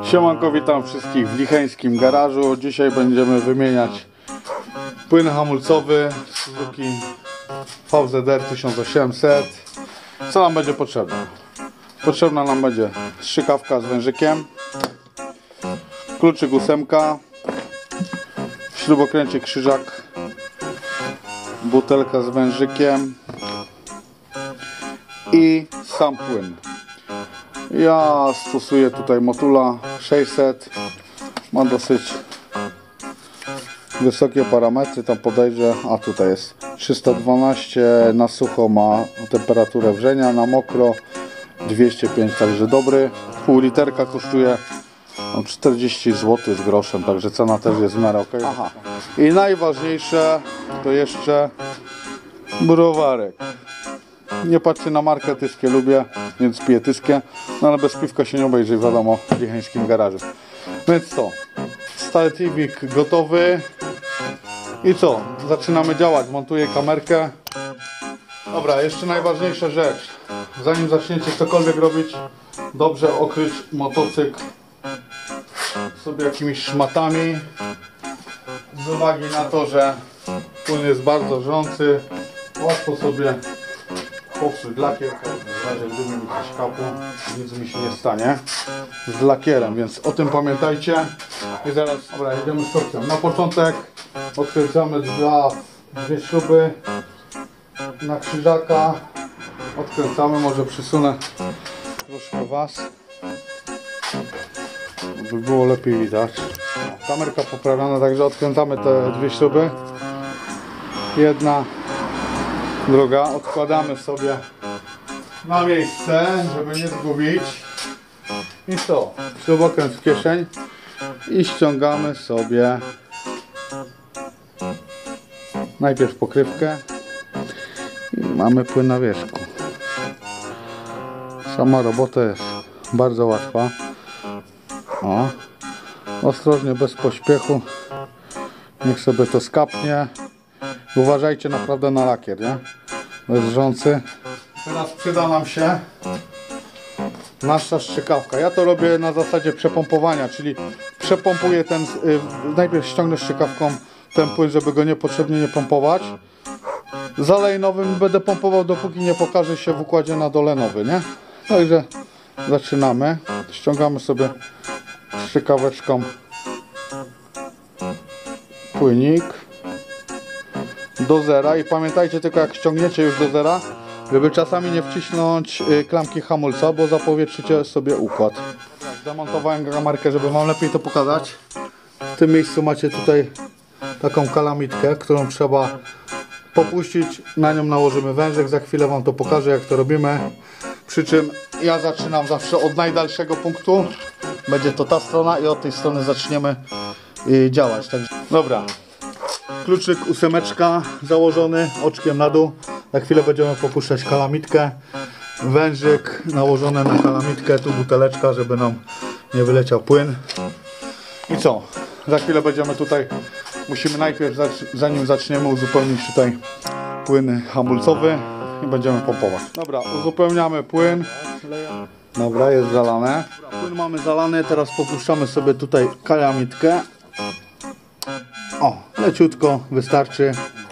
Siemanko, witam wszystkich w licheńskim garażu. Dzisiaj będziemy wymieniać płyn hamulcowy Suzuki VZR 1800. Co nam będzie potrzebne? Potrzebna nam będzie strzykawka z wężykiem, kluczyk 8, śrubokręcik krzyżak, butelka z wężykiem i sam płyn. Ja stosuję tutaj Motula 600, ma dosyć wysokie parametry, tam podejrzę, a tutaj jest 312, na sucho ma temperaturę wrzenia, na mokro 205, także dobry. Pół literka kosztuje 40 zł z groszem, także cena też jest w miarę ok. Aha. I najważniejsze to jeszcze browarek. Nie patrzcie na markę, tyskie lubię, więc piję tyskie, no ale bez piwka się nie obejrzy, wiadomo, w licheńskim garażu. Więc co? Startywik gotowy. I co? Zaczynamy działać. Montuję kamerkę. Dobra, jeszcze najważniejsza rzecz. Zanim zaczniecie cokolwiek robić, dobrze okryć motocykl sobie jakimiś szmatami. Z uwagi na to, że płyn jest bardzo żrący, łatwo sobie popsuć lakier, w razie gdyby mi coś kapło, nic mi się nie stanie z lakierem, więc o tym pamiętajcie. I zaraz, dobra, jedziemy z torcem. Na początek odkręcamy dwie śruby na krzyżaka, odkręcamy, może przysunę troszkę was, żeby było lepiej widać. Kamerka poprawiona, także odkręcamy te dwie śruby, jedna, druga, odkładamy sobie na miejsce, żeby nie zgubić. I co? Śrubokręt w kieszeń i ściągamy sobie najpierw pokrywkę i mamy płyn na wierzchu. Sama robota jest bardzo łatwa. O, ostrożnie, bez pośpiechu, niech sobie to skapnie. Uważajcie naprawdę na lakier, nie? Bez żrący. Teraz przyda nam się nasza strzykawka. Ja to robię na zasadzie przepompowania, czyli przepompuję ten, najpierw ściągnę strzykawką ten płyn, żeby go niepotrzebnie nie pompować. Zalej nowym, będę pompował, dopóki nie pokaże się w układzie na dole nowy, nie? Także zaczynamy. Ściągamy sobie strzykaweczką płynik do zera i pamiętajcie tylko, jak ściągniecie już do zera, żeby czasami nie wcisnąć klamki hamulca, bo zapowietrzycie sobie układ. Zamontowałem kamerkę, żeby wam lepiej to pokazać. W tym miejscu macie tutaj taką kalamitkę, którą trzeba popuścić, na nią nałożymy wężyk, za chwilę wam to pokażę, jak to robimy. Przy czym ja zaczynam zawsze od najdalszego punktu, będzie to ta strona i od tej strony zaczniemy działać. Także, dobra, kluczyk 8 założony, oczkiem na dół. Za chwilę będziemy popuszczać kalamitkę. Wężyk nałożony na kalamitkę, tu buteleczka, żeby nam nie wyleciał płyn. I co? Za chwilę będziemy tutaj, musimy najpierw, zanim zaczniemy, uzupełnić tutaj płyn hamulcowy i będziemy pompować. Dobra, uzupełniamy płyn. Dobra, jest zalane. Płyn mamy zalany, teraz popuszczamy sobie tutaj kalamitkę. O, leciutko, wystarczy.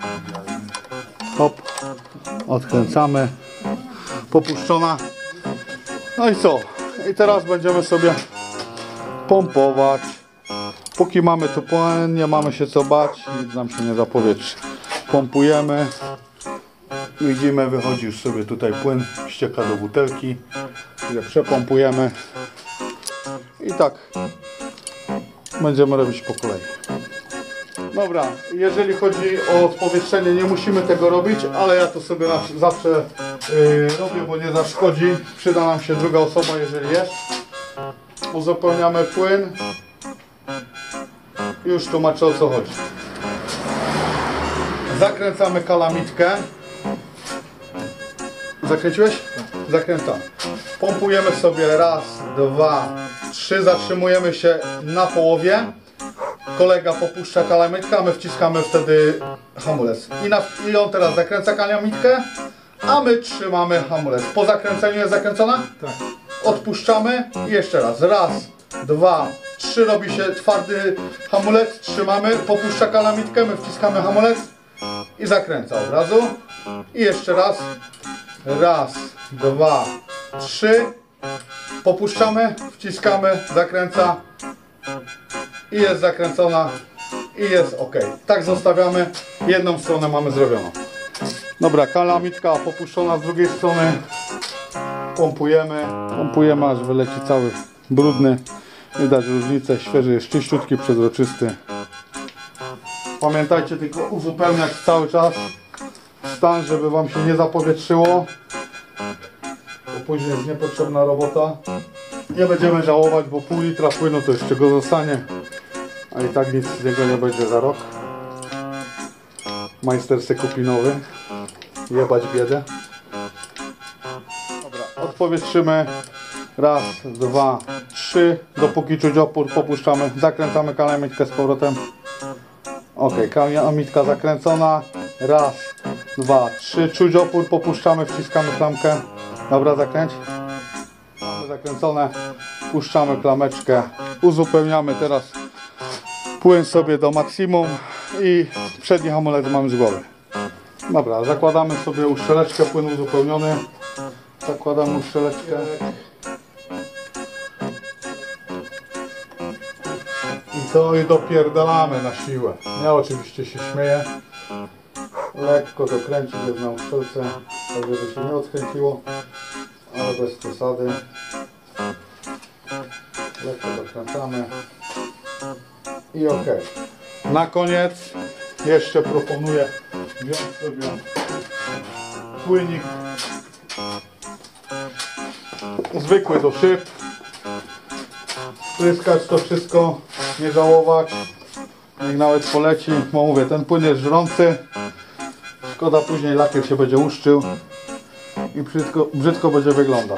Hop, odkręcamy, popuszczona. No i co? I teraz będziemy sobie pompować. Póki mamy tu płyn, nie mamy się co bać, nic nam się nie zapowietrzy. Pompujemy. Widzimy, wychodzi już sobie tutaj płyn, ścieka do butelki. Przepompujemy. I tak będziemy robić po kolei. Dobra, jeżeli chodzi o odpowietrzenie, nie musimy tego robić, ale ja to sobie zawsze robię, bo nie zaszkodzi. Przyda nam się druga osoba, jeżeli jest. Uzupełniamy płyn. Już tłumaczę, o co chodzi. Zakręcamy kalamitkę. Zakręciłeś? Zakręcamy. Pompujemy sobie raz, dwa, trzy. Zatrzymujemy się na połowie. Kolega popuszcza kalamitkę, a my wciskamy wtedy hamulec. I on teraz zakręca kalamitkę, a my trzymamy hamulec. Po zakręceniu jest zakręcona? Tak. Odpuszczamy i jeszcze raz. Raz, 2, 3 robi się twardy hamulec, trzymamy, popuszcza kalamitkę, my wciskamy hamulec i zakręca od razu. I jeszcze raz. Raz, 2, 3. Popuszczamy, wciskamy, zakręca i jest zakręcona i jest ok. Tak zostawiamy, jedną stronę mamy zrobioną. Dobra, kalamitka popuszczona z drugiej strony. Pompujemy aż wyleci cały brudny. Widać różnicę, świeży jest czyściutki, przezroczysty. Pamiętajcie tylko uzupełniać cały czas stan, żeby wam się nie zapowietrzyło, bo później jest niepotrzebna robota. Nie będziemy żałować, bo pół litra płynu to jeszcze go zostanie, a i tak nic z niego nie będzie za rok. Majster se kupi nowy. Jebać biedę. Dobra, odpowietrzymy. Raz, 2, 3. Dopóki czuć opór, popuszczamy. Zakręcamy kalamitkę z powrotem. Ok, kalamitka zakręcona. Raz, 2, 3. Czuć opór, popuszczamy, wciskamy klamkę. Dobra, zakręć. Mamy zakręcone. Puszczamy klameczkę. Uzupełniamy teraz płyn sobie do maksimum i przedni hamulec mamy z głowy. Dobra, zakładamy sobie uszczeleczkę, płyn uzupełniony. Zakładamy uszczeleczkę. I co? I dopierdalamy na siłę. Ja oczywiście się śmieję. Lekko dokręcić jest na uszczelce, tak żeby się nie odkręciło, ale bez przesady. Lekko dokręcamy. I ok. Na koniec jeszcze proponuję wziąć sobie płynik zwykły do szyb, spryskać to wszystko, nie żałować, niech nawet poleci, bo mówię, ten płyn jest żrący, szkoda później lakier się będzie łuszczył i brzydko będzie wyglądał.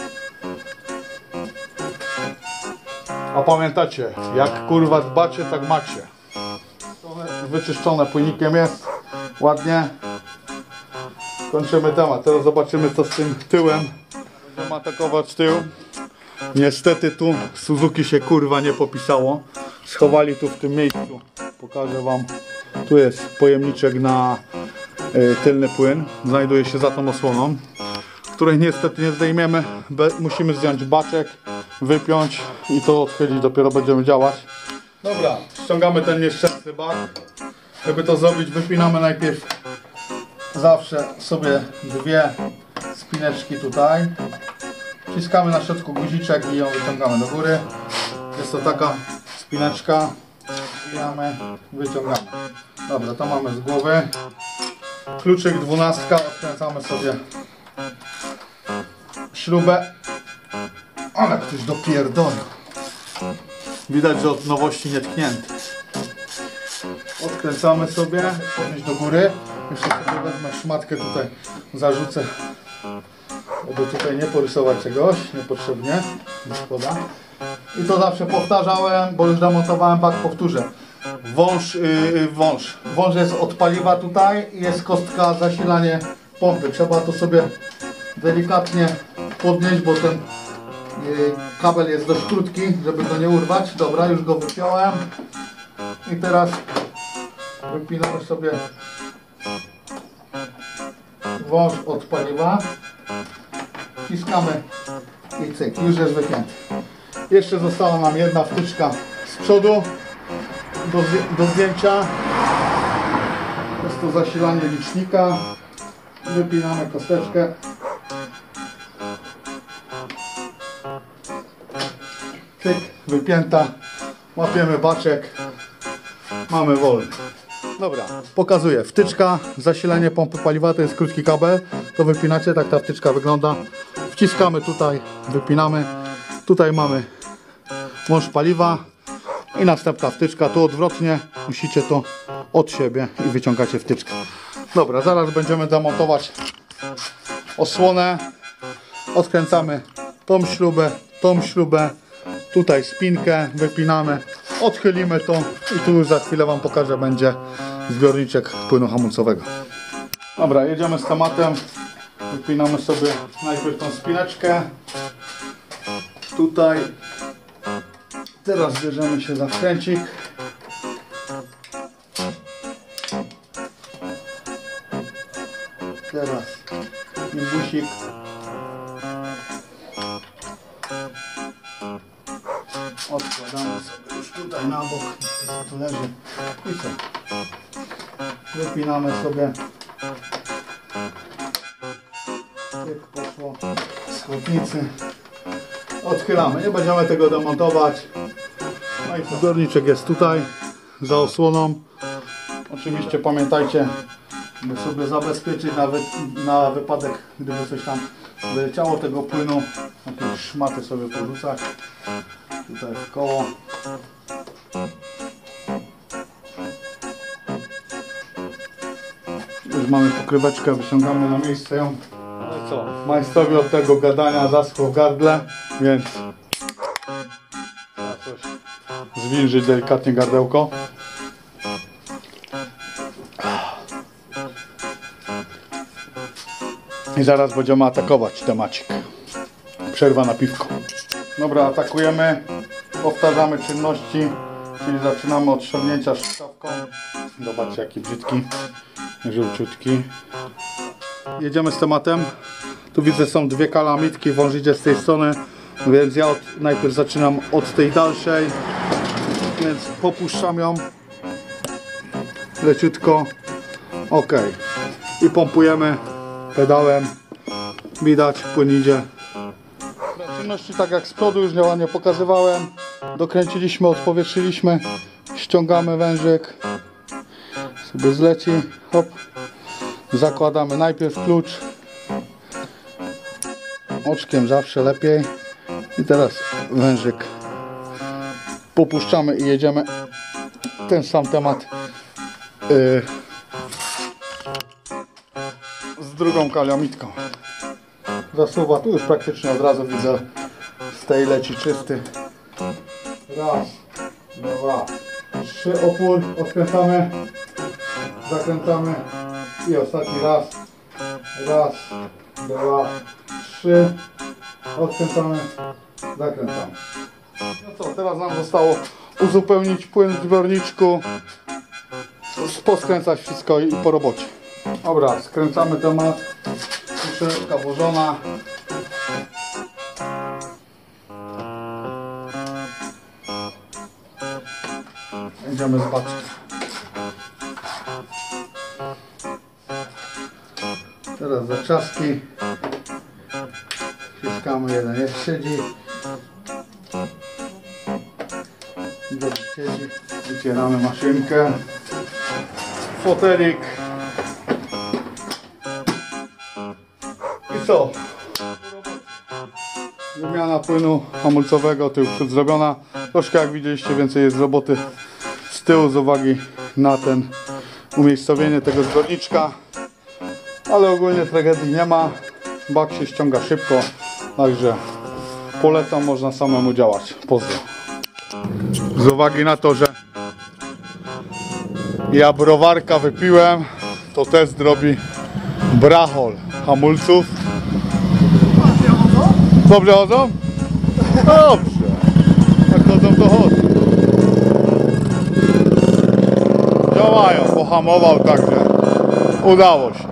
A pamiętacie, jak kurwa dbacie, tak macie. Wyczyszczone płynikiem jest, ładnie. Kończymy temat, teraz zobaczymy co z tym tyłem. Będziemy atakować tył. Niestety tu Suzuki się kurwa nie popisało. Schowali tu w tym miejscu. Pokażę wam. Tu jest pojemniczek na tylny płyn. Znajduje się za tą osłoną, której niestety nie zdejmiemy. Musimy zdjąć baczek, wypiąć i to odchylić, dopiero będziemy działać. Dobra, ściągamy ten nieszczęsny bak. Żeby to zrobić, wypinamy najpierw zawsze sobie dwie spineczki tutaj. Wciskamy na środku guziczek i ją wyciągamy do góry. Jest to taka spineczka. Wbijamy, wyciągamy. Dobra, to mamy z głowy. Kluczyk 12, odkręcamy sobie śrubę. Ale ktoś dopierdolił. Widać, że od nowości nie tknięty. Odkręcamy sobie, podnieść do góry. Jeszcze sobie wezmę szmatkę tutaj, zarzucę, aby tutaj nie porysować czegoś niepotrzebnie. Szkoda. I to zawsze powtarzałem, bo już zamontowałem bak, powtórzę. Wąż jest od paliwa tutaj i jest kostka zasilanie pompy. Trzeba to sobie delikatnie podnieść, bo ten kabel jest dość krótki, żeby go nie urwać. Dobra, już go wypiąłem. I teraz wypinamy sobie wąż od paliwa. Wciskamy i cyk, już jest wypięty. Jeszcze została nam jedna wtyczka z przodu do zdjęcia. Jest to zasilanie licznika. Wypinamy kosteczkę. Cyk, wypięta. Łapiemy baczek. Mamy wolny. Dobra, pokazuję. Wtyczka, zasilanie pompy paliwa, to jest krótki kabel. To wypinacie, tak ta wtyczka wygląda. Wciskamy tutaj, wypinamy. Tutaj mamy wąż paliwa i następna wtyczka. Tu odwrotnie, musicie to od siebie i wyciągacie wtyczkę. Dobra, zaraz będziemy demontować osłonę. Odkręcamy tą śrubę, tutaj spinkę, wypinamy, odchylimy to i tu już za chwilę wam pokażę, będzie zbiorniczek płynu hamulcowego. Dobra, jedziemy z tematem. Wypinamy sobie najpierw tą spineczkę. Tutaj Teraz bierzemy się za wkręcik. Teraz imbusik. Odkładamy sobie już tutaj na bok, to tu leży. I co? Wypinamy sobie. Jak poszło z chłopnicy. Odchylamy, nie będziemy tego demontować. No i co? Zbiorniczek jest tutaj za osłoną. Oczywiście pamiętajcie, by sobie zabezpieczyć na wypadek, gdyby coś tam wyleciało tego płynu. Jakieś szmaty sobie porzucać. Tutaj w koło. Już mamy pokryweczkę, wyciągamy na miejsce ją. No i co? Majstrowi od tego gadania zaschło w gardle, więc trzeba coś zwilżyć delikatnie gardełko. I zaraz będziemy atakować temacik. Przerwa na piwko. Dobra, atakujemy. Powtarzamy czynności, czyli zaczynamy od ściągnięcia strzałką. Zobaczcie, jaki brzydki, żółciutki. Jedziemy z tematem. Tu widzę, są dwie kalamitki, wąż idzie z tej strony, więc ja najpierw zaczynam od tej dalszej, więc popuszczam ją leciutko. Ok. I pompujemy pedałem. Widać, płyn idzie. Czynności tak jak z przodu już ładnie pokazywałem. Dokręciliśmy, odpowietrzyliśmy. Ściągamy wężyk. Sobie zleci. Hop. Zakładamy najpierw klucz. Oczkiem zawsze lepiej. I teraz wężyk popuszczamy i jedziemy. Ten sam temat z drugą kalamitką. Zasuwa, tu już praktycznie od razu widzę, z tej leci czysty. Raz, dwa, trzy, opór, odkręcamy, zakręcamy i ostatni raz. Raz, dwa, trzy, odkręcamy, zakręcamy. No co, teraz nam zostało uzupełnić płyn w zbiorniczku, poskręcać wszystko i po robocie. Dobra, skręcamy temat. Puszeczka włożona. Idziemy z baczki. Teraz zaczaski. Wciskamy, jeden jest siedzi. Drugi siedzi. Wycieramy maszynkę. Fotelik. I co? Wymiana płynu hamulcowego, tył przód zrobiona. Troszkę, jak widzieliście, więcej jest roboty z tyłu z uwagi na ten umiejscowienie tego zbiorniczka. Ale ogólnie tragedii nie ma. Bak się ściąga szybko, także polecam, można samemu działać. Pozdro. Z uwagi na to, że ja browarka wypiłem, to test robi brachol hamulców. Dobrze chodzą? Dobrze. Jak chodzą, to chodzą. Działają, pohamował, także udało się.